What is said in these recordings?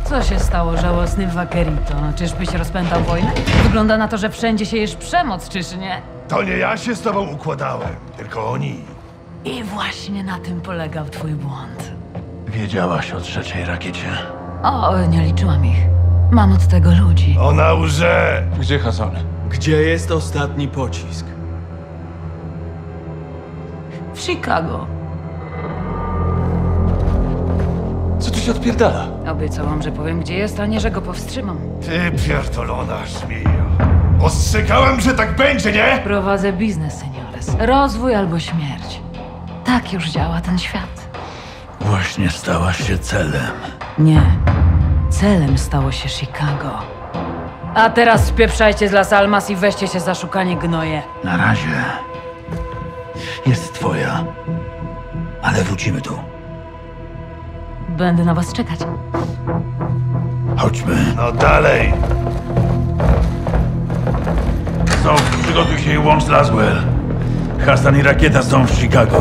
Co się stało, żałosny Vaquerito? Czyżbyś rozpętał wojnę? Wygląda na to, że wszędzie siejesz przemoc, czyż nie? To nie ja się z tobą układałem, tylko oni. I właśnie na tym polegał twój błąd. Wiedziałaś o trzeciej rakiecie. O, nie liczyłam ich. Mam od tego ludzi. Ona łże! Gdzie Hasan? Gdzie jest ostatni pocisk? W Chicago. Co tu się odpierdala? Obiecałam, że powiem, gdzie jest, a nie, że go powstrzymam. Ty pierdolona żmijo. Ostrzegałem, że tak będzie, nie? Prowadzę biznes, seniores. Rozwój albo śmierć. Tak już działa ten świat. Właśnie stałaś się celem. Nie. Celem stało się Chicago. A teraz spieprzajcie z Las Almas i weźcie się za szukanie gnoje. Na razie jest twoja. Ale wrócimy tu. Będę na was czekać. Chodźmy. No dalej. Przygotuj się i łącz z Laswell. Hasan i rakieta są w Chicago.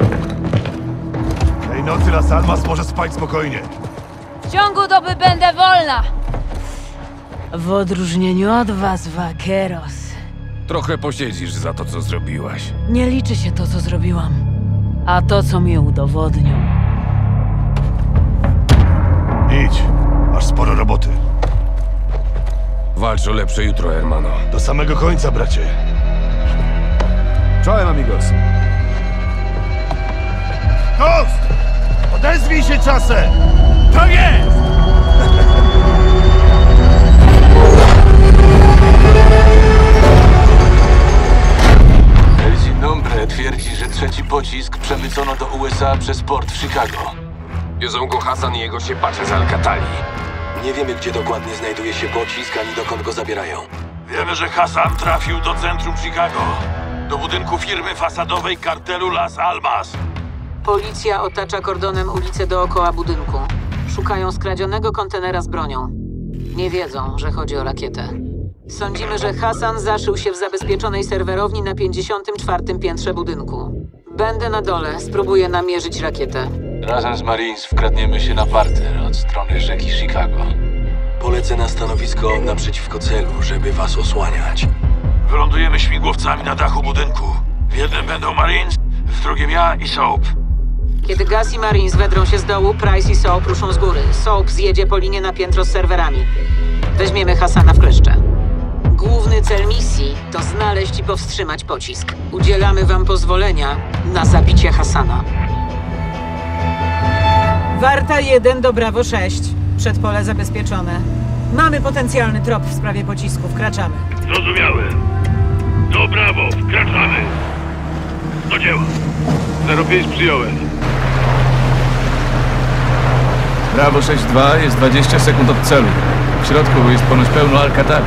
Tej nocy Las Almas może spać spokojnie. W ciągu doby będę wolna! W odróżnieniu od was, vaqueros. Trochę posiedzisz za to, co zrobiłaś. Nie liczy się to, co zrobiłam, a to, co mi udowodnił. Idź, masz sporo roboty. Walcz o lepsze jutro, hermano. Do samego końca, bracie. Czołem, amigos. Ghost! Odezwij się czasem! To jest! El Sin Nombre twierdzi, że trzeci pocisk przemycono do USA przez port w Chicago. Wiozą go Hasan i jego siepacze z Alcatali. Nie wiemy, gdzie dokładnie znajduje się pocisk, ani dokąd go zabierają. Wiemy, że Hasan trafił do centrum Chicago. Do budynku firmy fasadowej kartelu Las Almas. Policja otacza kordonem ulicę dookoła budynku. Szukają skradzionego kontenera z bronią. Nie wiedzą, że chodzi o rakietę. Sądzimy, że Hasan zaszył się w zabezpieczonej serwerowni na 54. piętrze budynku. Będę na dole, spróbuję namierzyć rakietę. Razem z Marines wkradniemy się na parter od strony rzeki Chicago. Polecę na stanowisko naprzeciwko celu, żeby was osłaniać. Wylądujemy śmigłowcami na dachu budynku. W jednym będą Marines, w drugim ja i Soap. Kiedy Gus i Marines wedrą się z dołu, Price i Soap ruszą z góry. Soap zjedzie po linie na piętro z serwerami. Weźmiemy Hasana w kleszcze. Główny cel misji to znaleźć i powstrzymać pocisk. Udzielamy wam pozwolenia na zabicie Hasana. Warta 1 do Bravo 6. Przedpole zabezpieczone. Mamy potencjalny trop w sprawie pocisku. Wkraczamy. Zrozumiałem. Do brawo, wkraczamy. Do dzieła. 05 przyjąłem. Bravo 6-2 jest 20 sekund od celu. W środku jest ponoć pełno Alcatali.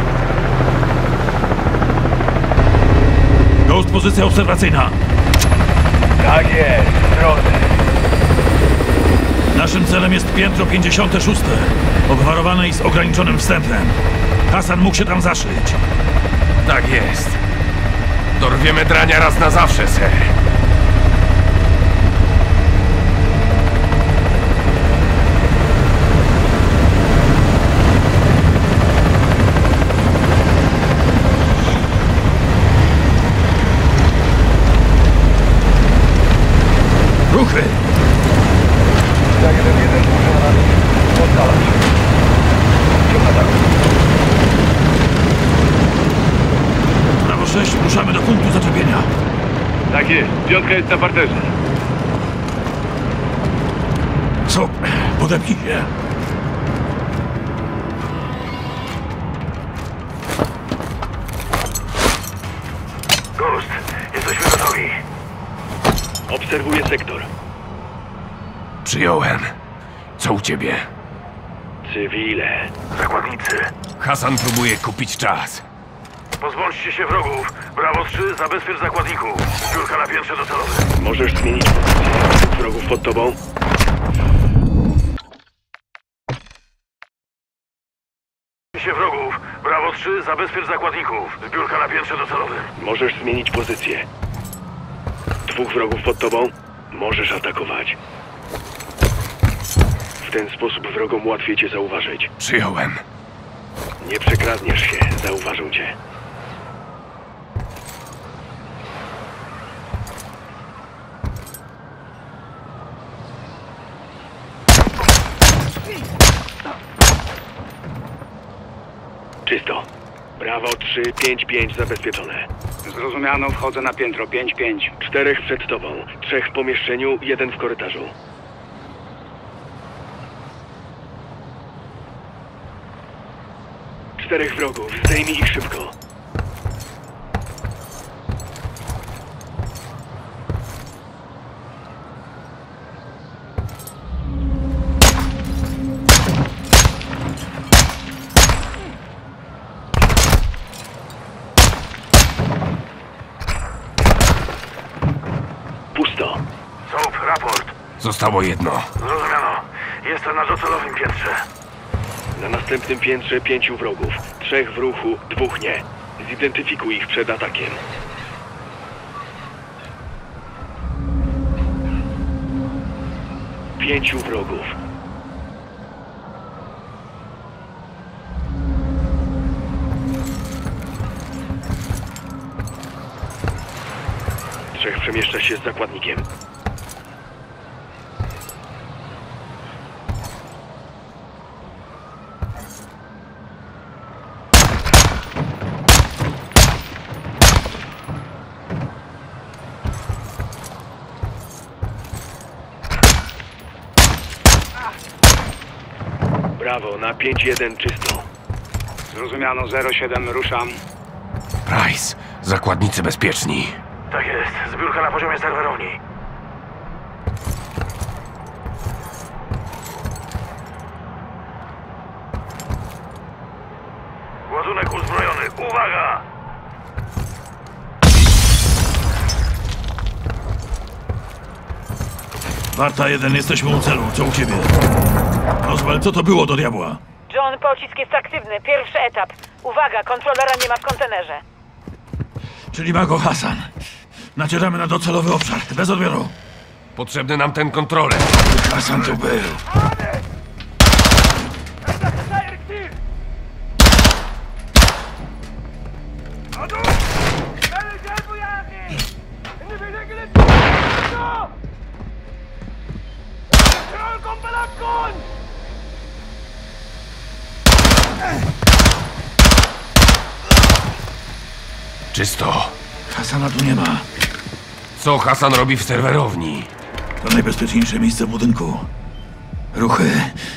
Ghost, pozycja obserwacyjna. Tak jest, drodzy. Naszym celem jest piętro 56. Obwarowane i z ograniczonym wstępem. Hasan mógł się tam zaszyć. Tak jest. Dorwiemy drania raz na zawsze, ser. Ruchy! Brawo 6, ruszamy do punktu zaczepienia. Tak jest, piątka jest na parterze. Co? Podepnij się. Ghost, jesteśmy gotowi. Obserwuję sektor. Przyjąłem. Co u ciebie? Cywile. Zakładnicy. Hasan próbuje kupić czas. Pozbądźcie się wrogów. Brawo 3, zabezpiecz zakładników. Biurka na piętrze docelowym. Możesz zmienić pozycję. Wrogów pod tobą. Się wrogów. Brawo 3, zabezpiecz zakładników. Biurka na piętrze docelowym. Możesz zmienić pozycję. 2 wrogów pod tobą. Możesz atakować. W ten sposób wrogom łatwiej cię zauważyć. Przyjąłem. Nie przekradniesz się, zauważą cię. Czysto. Brawo 3-5-5 zabezpieczone. Zrozumiano, wchodzę na piętro 5-5. 4 przed tobą, 3 w pomieszczeniu, 1 w korytarzu. Czterech wrogów, zdejmij ich szybko. Pusto. Soap, raport. Zostało jedno. Zrozumiano. Jestem na docelowym piętrze. Na następnym piętrze 5 wrogów. 3 w ruchu, 2 nie. Zidentyfikuj ich przed atakiem. Pięciu wrogów. Trzech przemieszcza się z zakładnikiem. Brawo, na 5-1 czysto. Zrozumiano, 07, ruszam. Price, zakładnicy bezpieczni. Tak jest. Zbiórka na poziomie serwerowni. Ładunek uzbrojony. Uwaga! Marta 1, jesteśmy u celu. Co u ciebie? Roswell, co to było do diabła? John, pocisk jest aktywny. Pierwszy etap. Uwaga, kontrolera nie ma w kontenerze. Czyli ma go Hassan. Nacieramy na docelowy obszar. Bez odbioru. Potrzebny nam ten kontroler. Hassan tu był. Czysto. Hassana tu nie ma. Co Hassan robi w serwerowni? To najbezpieczniejsze miejsce w budynku. Ruchy.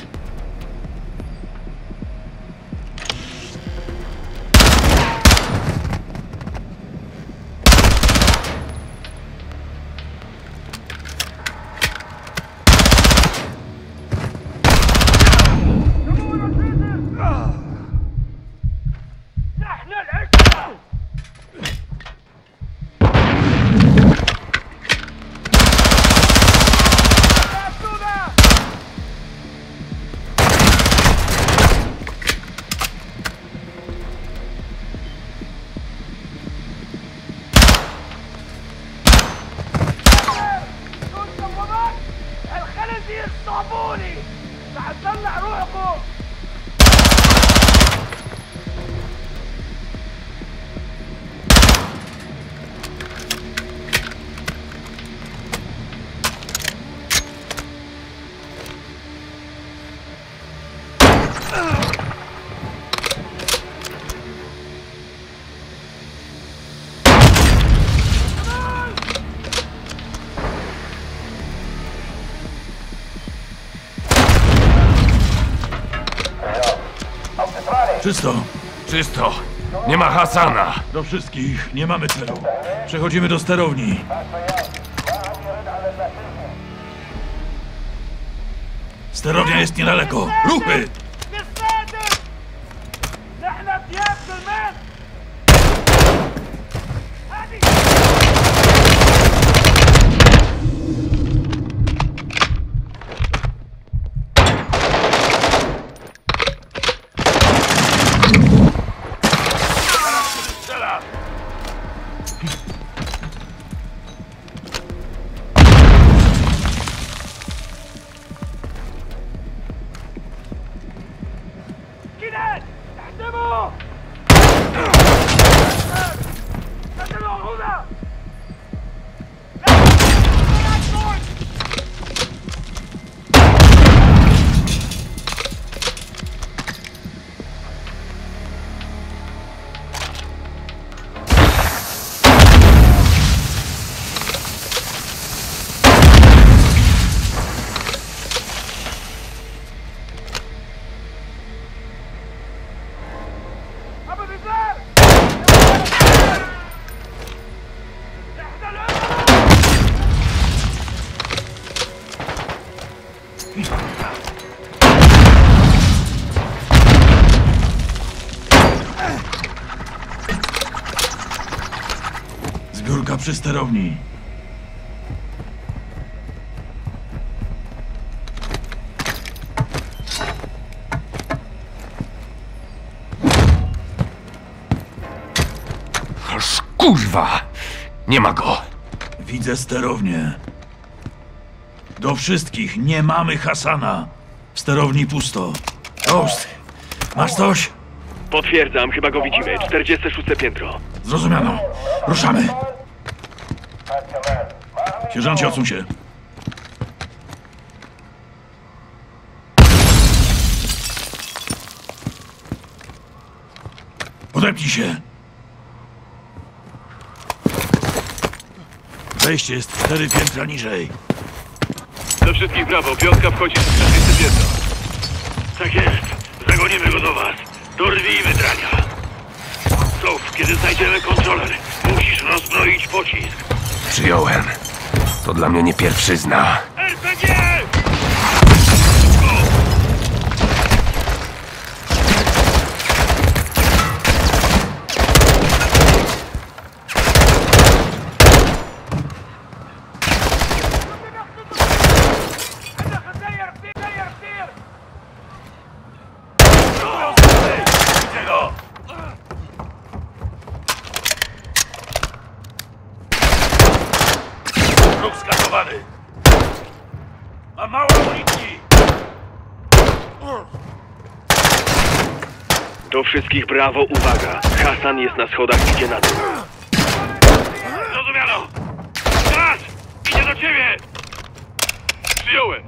Czysto. Czysto. Nie ma Hassana. Do wszystkich. Nie mamy celu. Przechodzimy do sterowni. Sterownia jest niedaleko. Ruchy! Zbiórka przy sterowni. Aż kurwa! Nie ma go! Widzę sterownię. Do wszystkich, nie mamy Hasana. W sterowni pusto. Ghost, masz coś? Potwierdzam, chyba go widzimy. 46 piętro. Zrozumiano. Ruszamy. Sierżancie, odsuń się. Podepnij się. Wejście jest 4 piętra niżej. Do wszystkich brawo, piątka wchodzi w 40 piętro. Tak jest. Zagonimy go do was. Dorwijmy drania. Sof, kiedy znajdziemy kontroler, musisz rozbroić pocisk. Przyjąłem. To dla mnie nie pierwszyzna. RPG! Wróg skasowany. Ma mało amunicji. Do wszystkich brawo, uwaga. Hasan jest na schodach, idzie na dół. Zrozumiano! Gaz! Idzie do ciebie! Przyjąłem!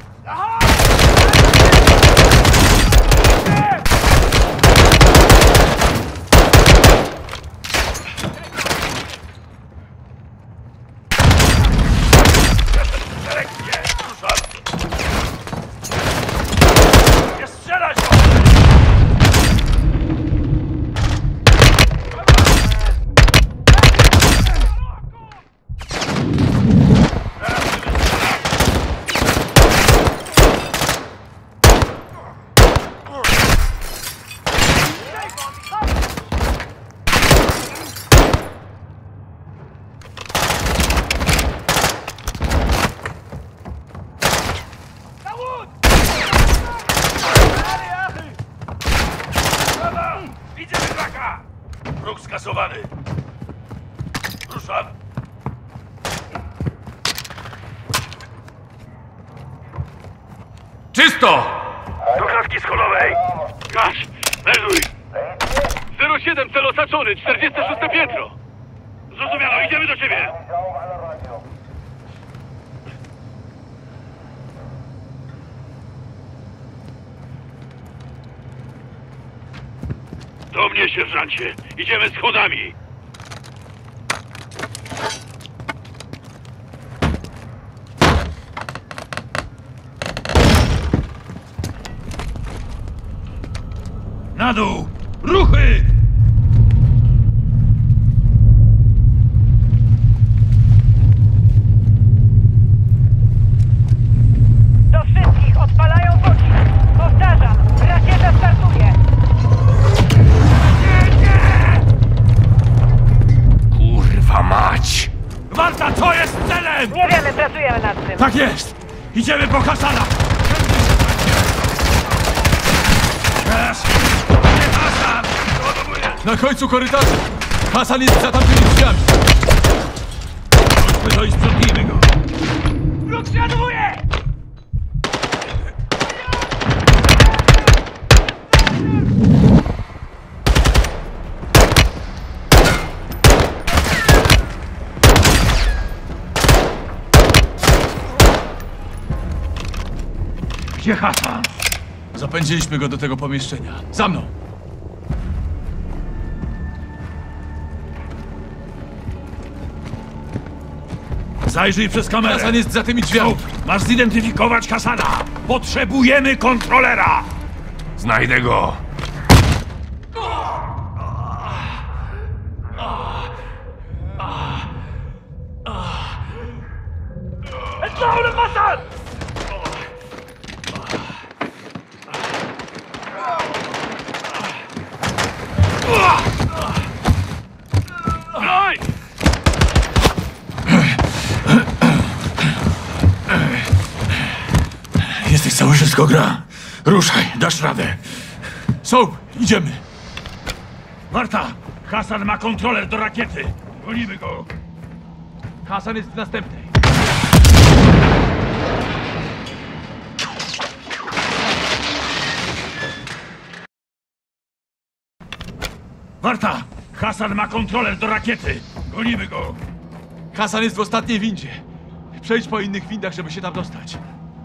Widzę wykraka! Wróg skasowany. Ruszam. Czysto! Do klatki schodowej! Gasz! Melduj! 07 cel osaczony, 46 piętro! Zrozumiano, idziemy do ciebie! Do mnie, sierżancie! Idziemy schodami! Na dół! Ruchy! Do wszystkich odpalają pocisk. Powtarzam, rakieta startuje. Kurwa mać! Warta, co jest celem? Nie wiemy, pracujemy nad tym. Tak jest! Idziemy po Hasana! Teraz! Nie Hasan! Ładowuję! Na końcu korytarza! Hasan jest za tamtymi drzwiami! Chodźmy to i sprzątnijmy go! Wróg ładuje! Gdzie Hasan? Zapędziliśmy go do tego pomieszczenia. Za mną! Zajrzyj przez kamerę. Hasan jest za tymi drzwiami. Masz zidentyfikować Hasana. Potrzebujemy kontrolera. Znajdę go. Etzaulen Hasan! Broń! Jesteś cały, wszystko gra. Ruszaj, dasz radę. Soap, idziemy! Warta! Hasan ma kontroler do rakiety. Gonimy go. Hasan jest w następnej. Warta! Hasan ma kontroler do rakiety. Gonimy go. Hasan jest w ostatniej windzie. Przejdź po innych windach, żeby się tam dostać.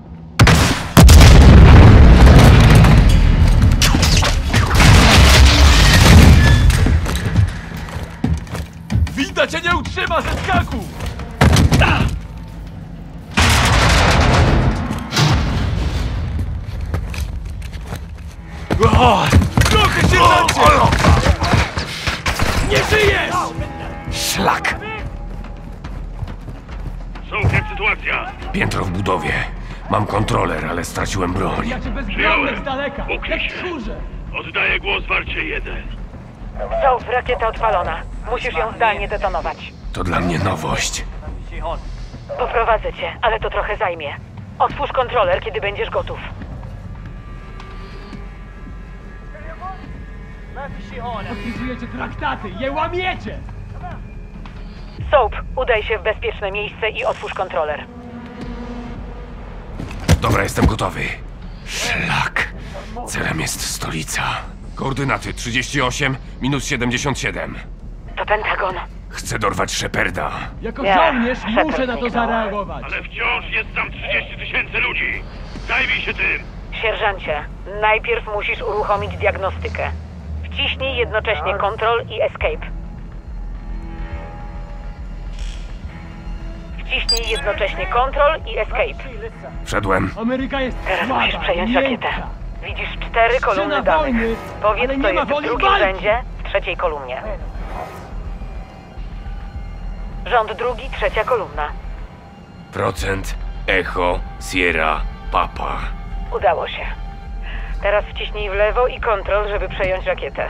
Winda cię nie utrzyma ze skaku! Trochę się zacie! Nie żyjesz! Szlak! Soap, jak sytuacja? Piętro w budowie. Mam kontroler, ale straciłem broń. Przyjąłem. Ukryj się. Oddaję głos Warcie 1. Soap, rakieta odpalona. Musisz ją zdalnie detonować. To dla mnie nowość. Poprowadzę cię, ale to trochę zajmie. Otwórz kontroler, kiedy będziesz gotów. Podpisujecie traktaty, je łamiecie! Soap, udaj się w bezpieczne miejsce i otwórz kontroler. Dobra, jestem gotowy. Szlak. Celem jest stolica. Koordynaty 38 minus 77. To Pentagon. Chcę dorwać Sheparda. Jako Nie, żołnierz Shepard muszę na to zniknął. zareagować. Ale wciąż jest tam 30 000 ludzi. Zajmij się tym. Sierżancie, najpierw musisz uruchomić diagnostykę. Wciśnij jednocześnie Control i Escape. Wciśnij jednocześnie Control i Escape. Wszedłem. Ameryka jest Teraz słaba, musisz przejąć miękka. rakietę. Widzisz 4 kolumny Scena danych. wojny, Powiedz, ale co nie ma jest w woli drugim walki. rzędzie, w trzeciej kolumnie. Rząd drugi, trzecia kolumna. Procent, echo, Sierra, Papa. Udało się. Teraz wciśnij w lewo i Control, żeby przejąć rakietę.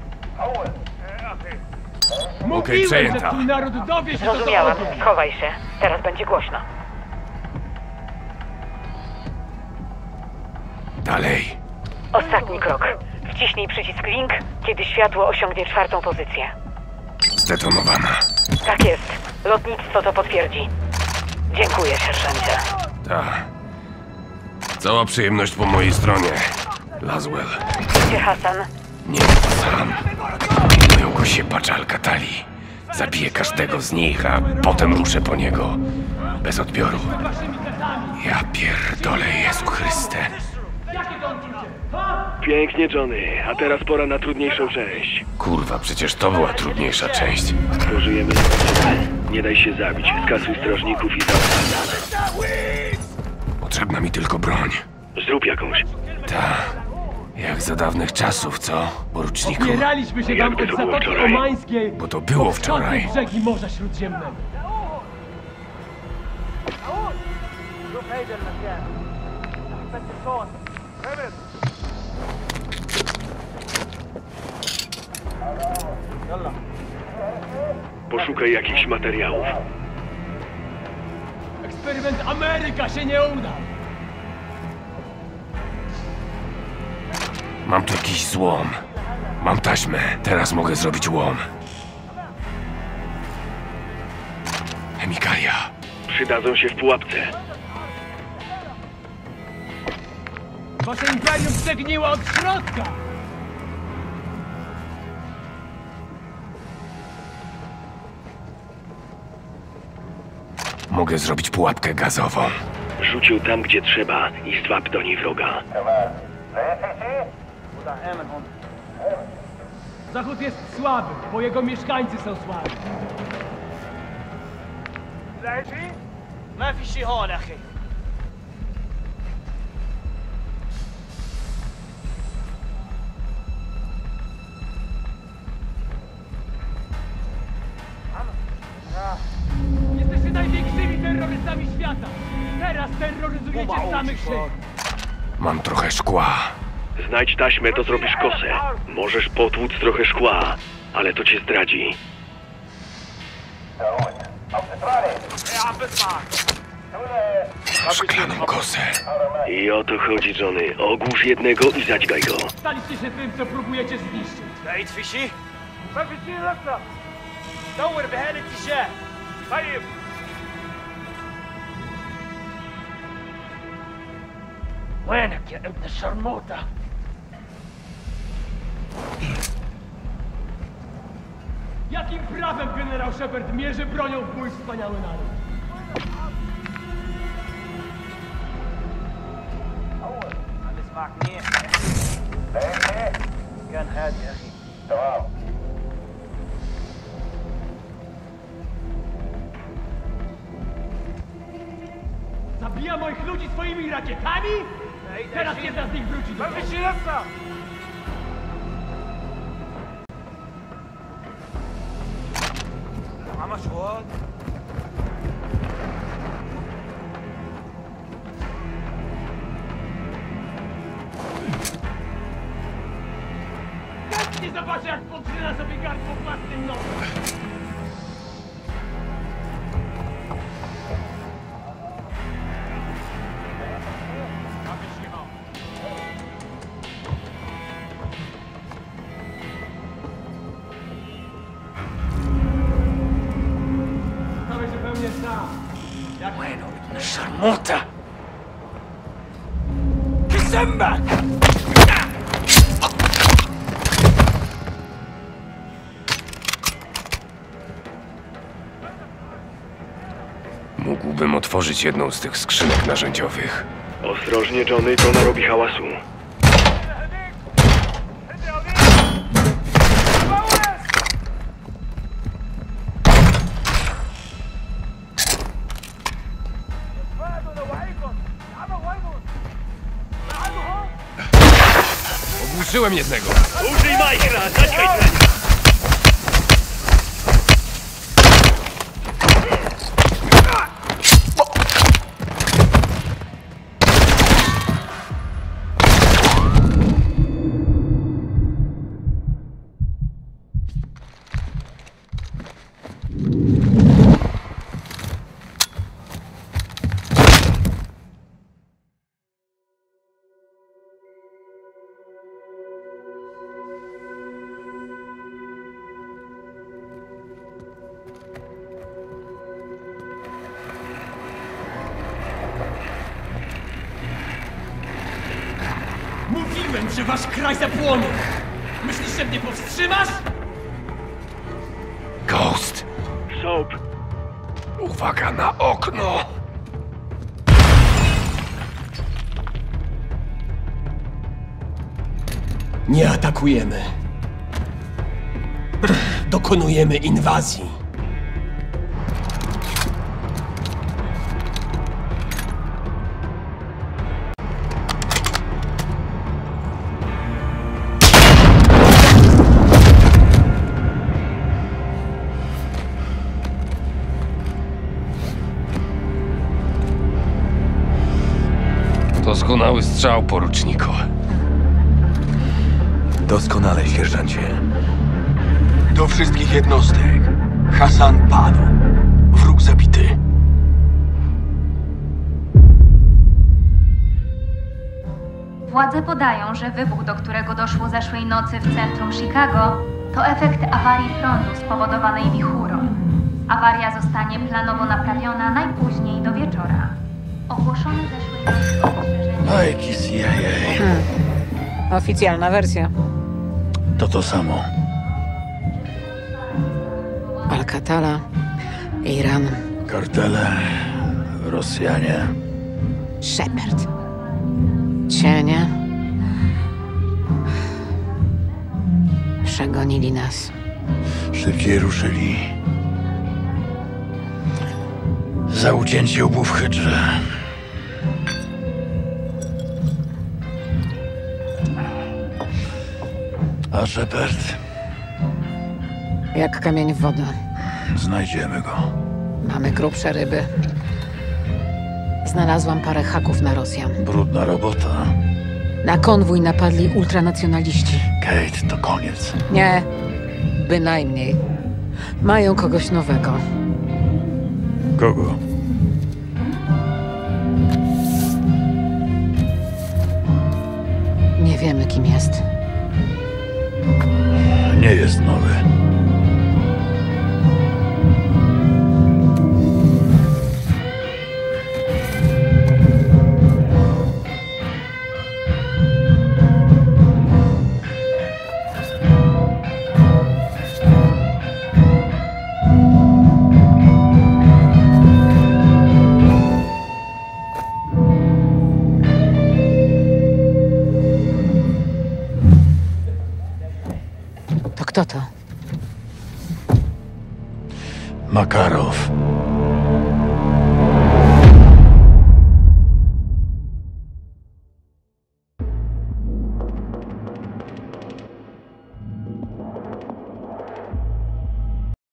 Mówiłem, że przejęta. twój naród dowie się do Zrozumiałam. dowodu. Schowaj się. Teraz będzie głośno. Dalej. Ostatni krok. Wciśnij przycisk link, kiedy światło osiągnie 4. pozycję. Zdetonowana. Tak jest. Lotnictwo to potwierdzi. Dziękuję, sierżancie. Ta. Cała przyjemność po mojej stronie. Laswell. Gdzie Hasan? Nie sam. Pilnują go siepacze Alcatali. Zabiję każdego z nich, a potem ruszę po niego. Bez odbioru. Ja pierdolę, Jezu Chryste. Pięknie, Johnny. A teraz pora na trudniejszą część. Kurwa, przecież to była trudniejsza część. Pożyjemy na odcinek. Nie daj się zabić. Skasuj strażników i zaufaj. Potrzebna mi tylko broń. Zrób jakąś. Ta. Jak za dawnych czasów, co, poruczniku? Opieraliśmy się tam Jakby od to było Zatoki wczoraj. Omańskiej Bo to było po wczoraj. wschodnie brzegi Morza Śródziemnego. Poszukaj jakichś materiałów. Eksperyment Ameryka się nie udał. Mam tu jakiś złom. Mam taśmę. Teraz mogę zrobić łom. Chemikalia. Przydadzą się w pułapce. Wasze imperium przegniło od środka. Mogę zrobić pułapkę gazową. Rzuć ją tam, gdzie trzeba i zwab do niej wroga. Zachód jest słaby, bo jego mieszkańcy są słabi. ما في شي هون اخي. Jesteście największymi terrorystami świata. Teraz terroryzujecie samych siebie. Mam trochę szkła. Znajdź taśmę, to zrobisz kosę. Możesz potłuc trochę szkła, ale to cię zdradzi. Szklaną kosę. I o to chodzi, Johnny. Ogłusz jednego i zadźgaj go. Staliście się tym, co próbujecie zniszczyć. لقيت في شي؟ ما في شي لسه. دور بهالاتجاه. طيب. وينك يا ابن الشرموطة؟ Jakim prawem generał Shepard mierzy bronią w mój wspaniały naród? عم اسمعك منيح. كان هادي يا اخي. تمام. Zabija moich ludzi swoimi rakietami? Teraz jedna z nich wróci do domu. عم شوال. Nie zobaczę, jak podrzyna sobie gardło własnym nosem. Zostałeś zupełnie sam. Jak... وينه ابن الشرموطة؟ كسمة! Mógłbym otworzyć jedną z tych skrzynek narzędziowych. Ostrożnie, Johnny, to narobi hałasu. Ogłuszyłem jednego. Użyj majchra, zadźgaj drania! Mówiłem, że wasz kraj zapłonie! Myślisz, że mnie powstrzymasz? Ghost! Soap! Uwaga na okno! Nie atakujemy. Dokonujemy inwazji. Doskonały strzał, poruczniku. Doskonale, sierżancie. Do wszystkich jednostek. Hasan padł. Wróg zabity. Władze podają, że wybuch, do którego doszło zeszłej nocy w centrum Chicago, to efekt awarii prądu spowodowanej wichurą. Awaria zostanie planowo naprawiona najpóźniej do wieczora. Ogłoszone zeszłej nocy ostrzeżenie... Bajki CIA. Oficjalna wersja. To samo. Alcatala, Iran. Kartele, Rosjanie. Shepard. Cienie. Przegonili nas. Szybciej ruszyli. Za ucięcie obu w hydrze. A Shepard? Jak kamień w wodę. Znajdziemy go. Mamy grubsze ryby. Znalazłam parę haków na Rosjan. Brudna robota. Na konwój napadli ultranacjonaliści. Kate, to koniec. Nie. Bynajmniej. Mają kogoś nowego. Kogo? Nie wiemy, kim jest. Nie jest nowy. To kto to? Makarow.